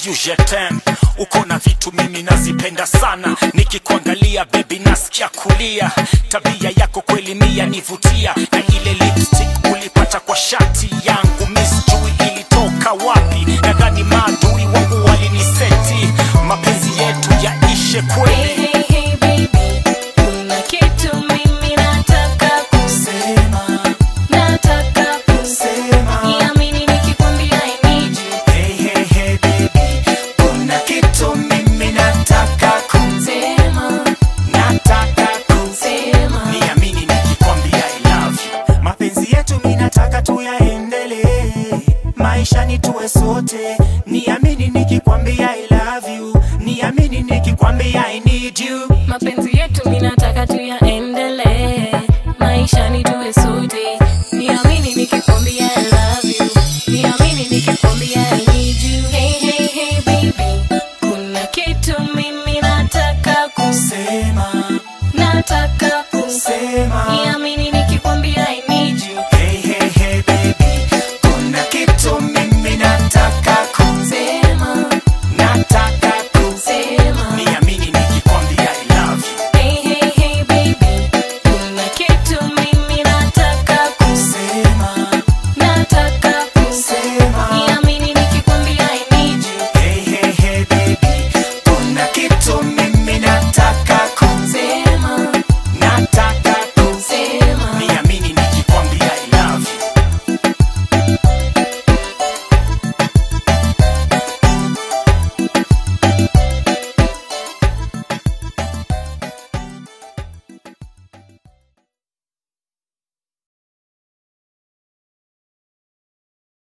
you je t'aime. Uko na vitu mimi nazipenda sana, nikikuangalia baby nasikia kulia. Tabia yako kweli mia nivutia, na ile lipstick ulipata kwa shati yangu miss sijui ilitoka wapi. Nadhani maadui wangu waliniseti, mapenzi yetu yaishe kweli. Hey baby, kuna kitu mimi nataka kusema. Nataka kusema, niamini nikikwambia I need you. Hey baby, kuna kitu mimi nataka kusema. Nataka kusema, niamini nikikwambia I love you. Mapenzi yetu mimi nataka tuyaendelee, maisha ni tuwe sote. Niamini nikikwambia I love you, niamini nikikwambia I need you. Mapenzi yetu mimi nataka tuyaendelee, maisha ni tuwe sote. Niamini nikikwambia I love you, niamini nikikwambia I need you. Hey baby, kuna kitu mimi nataka kusema. Nataka kusema,